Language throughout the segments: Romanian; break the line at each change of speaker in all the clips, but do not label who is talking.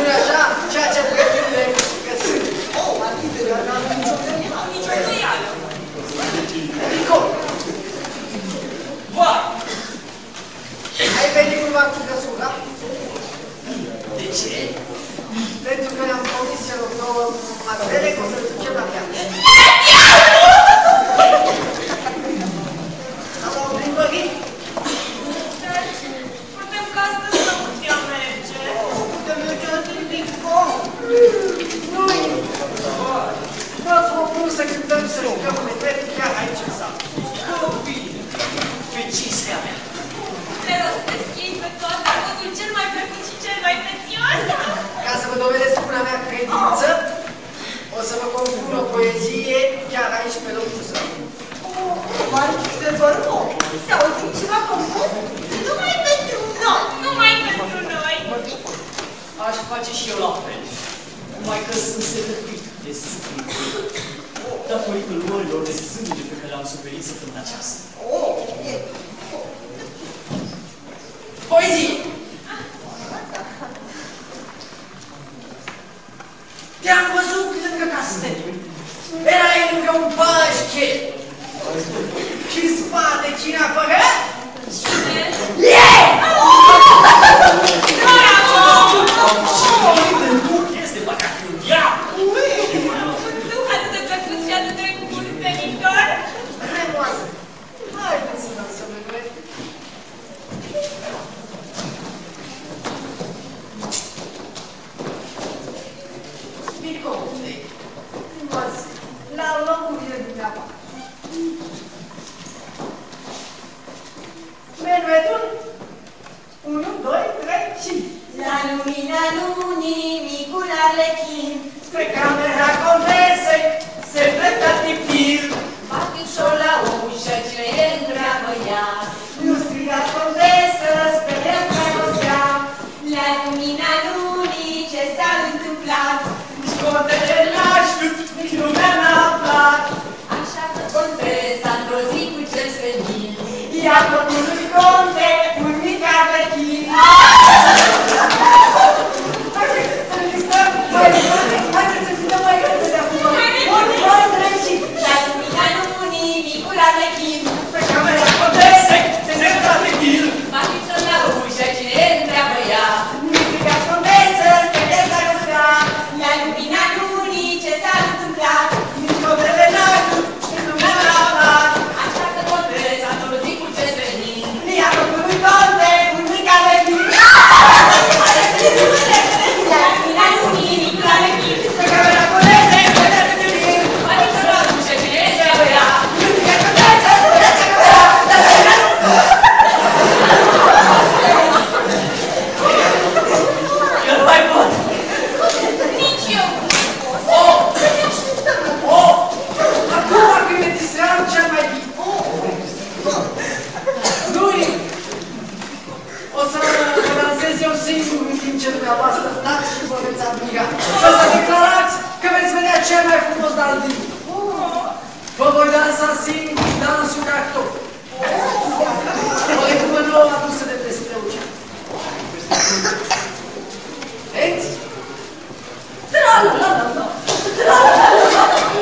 spune așa, ceea ce pretinde că sunt.
Adică, n-am nicio îndoială.
Nico!
Vai!
Ai venit cumva cu căsura?
De ce?
Pentru că ne-am promis celor două matele că o să ducem la piață. Am primărit.
Putem ca astăzi să putem merge.
Putem merge la Nico. Nu-i. V-ați propus să cântăm să jucăm un efect chiar aici în sală.
Bine, pe cinstea mea.
Te rog să schimbi pe toate modul cel mai plăcut și cel mai prețios.
Ca să vă dovedesc până mea credință, o să vă compun o poezie chiar aici pe locul său.
Marchize, vă rog, să auzim ceva compus? Numai pentru noi!
Numai pentru noi.
Aș face și eu la fel. Numai că sunt sătătuit de suflet. Datorită luărilor de sânge pe care le-am suferit săptămâna aceasta.
Poezie! Te-am văzut lângă castel. Erai lângă un paște. Și în spate cine a păgat?
Este păcat un diavol!
Nu atât de plăcut și atât de bun venitor.
Frumoasă! Haideți să dansăm în noi. Nicote, frumoasă, la locurile dumneavoastră. Menuetul? 1, 2, 3 și...
La lumina lunii, micul arlechin,
Spre camera contesei se plătea tipil.
bate ușor la ușă, cine e întreabă ea.
Nu striga contesă, speria dragostea.
La lumina lunii, ce s-a întâmplat?
Nici contele n-a știut, nici lumea n-a aflat.
Așa că contesa într-o zi cu cel senin.
Ia copilul conte, un mic arlechin. Haideți să ne distrăm mai repede, haideți să fim mai repede acum. 1, 2, 3 și...
La lumina lunii, micul arlechin,
Pe camera contesei se plătea tipil.
bate ușor la ușă, cine e întreabă ea.
Nu striga contesă, speria dragostea.
La lumina lunii, ce s-a întâmplat?
Nici contele n-a știut, nici lumea n-a aflat.
Așa că contesa într-o zi cu cel senin.
Ia copilul conte, un mic arlechin.
La lumina lunii, micul arlechin,
Pe camera contesei se plătea tipil.
bate ușor la ușă, cine e întreabă ea.
Nu striga contesă, speria dragostea.
Eu nu mai pot!
Nici eu.
Acum când ne distram cel mai bine. Nu-i! O să vă lansez eu singur în timp ce dumneavoastră stați și vă veți admira. Și o să declarați că veți vedea cel mai frumos daldin. Vă voi dansa singur dansul cactor. O lectură nouă adusă de Destreucea. Vedeți? Tra-la-la-la-la! Tra-la-la-la-la!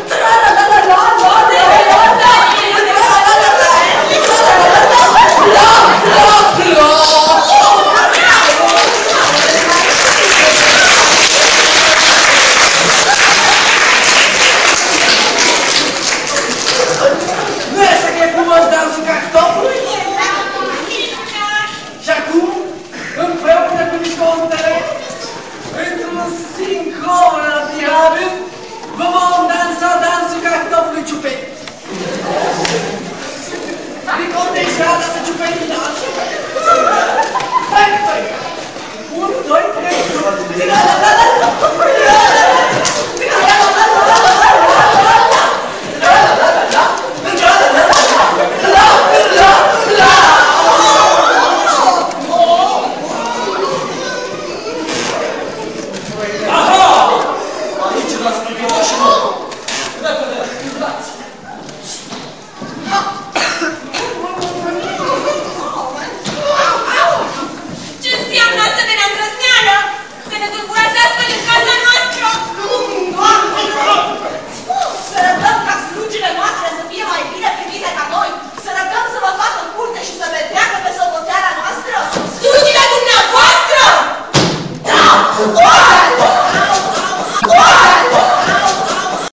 Nu este că e frumos dansul cartofului? Și acum, împreună cu Nicontele, într-un sincron admirabil, vă vom dansa dansul cartofului ciupet. Niconte și Ada să ciupet din dansul. Hai, 1, 2, 3,